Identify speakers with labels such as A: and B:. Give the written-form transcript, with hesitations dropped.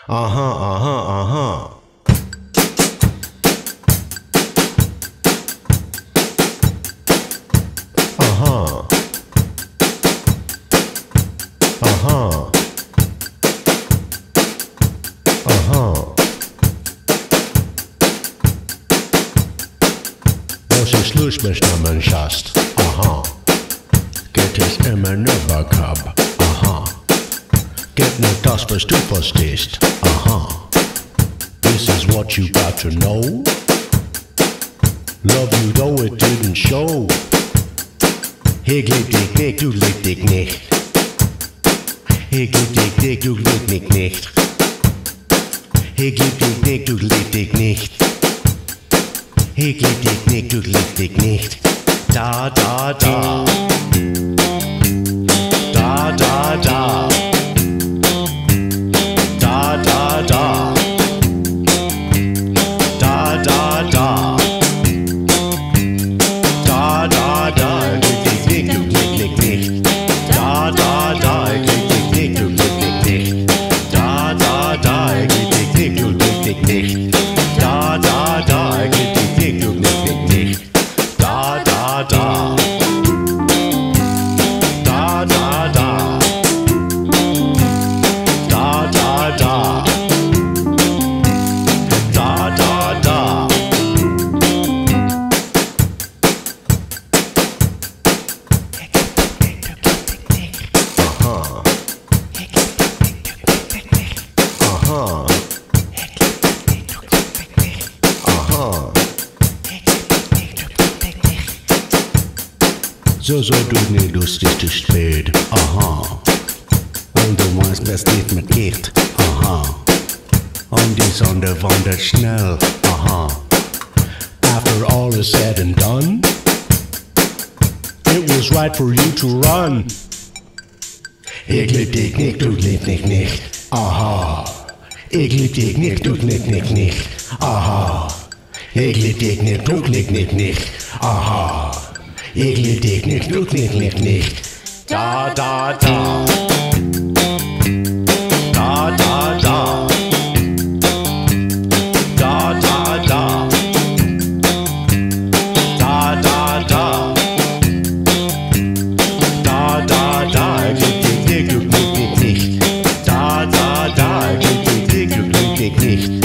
A: Aha, aha, aha. Aha. Aha. Aha. Was ist los mit der Mannschaft? Aha. Geht es immer über Cup? Aha. Geht nur das, was du verstehst? Aha. This is what you got to know. Love you though it didn't show. Ich lieb dich nicht, du lieb dich nicht. Ich lieb dich nicht, du lieb mich nicht. Ich lieb dich nicht, du lieb dich nicht. Ich lieb dich nicht, du lieb dich nicht. Da, da, da. Da, da, da. Da, da, da. Da, da, da. Da, da, da. Ich lieb dich nicht, du lieb mich nicht. Da, da, da. Ich lieb dich nicht, du lieb mich nicht. Da, da, da. Ich lieb dich nicht, du lieb mich nicht. Da, da, da. Ich lieb dich nicht, du lieb mich nicht. Da, da, da. Da, da, da. Da, da, da. Da, da, da. Aha. Aha. Aha. So du nicht lustig zu spät. Aha. Und du meinst, das nicht mit geht. Aha. Und die Sonne wandert schnell. Aha. After all is said and done, it was right for you to run. Ich lieb dich nicht, du lieb mich nicht. Aha. Ich lieb dich nicht, du lieb mich nicht. Aha. Ich lieb dich nicht, du lieb mich nicht. Aha. Ich lieb dich nicht, du lieb mich nicht. Da, da, da. Da, da, da. Da, da, da. Da, da, da. Da, da, da. Ich lieb dich nicht, du lieb mich nicht. Da, da, da. Ich lieb dich nicht, du lieb mich nicht.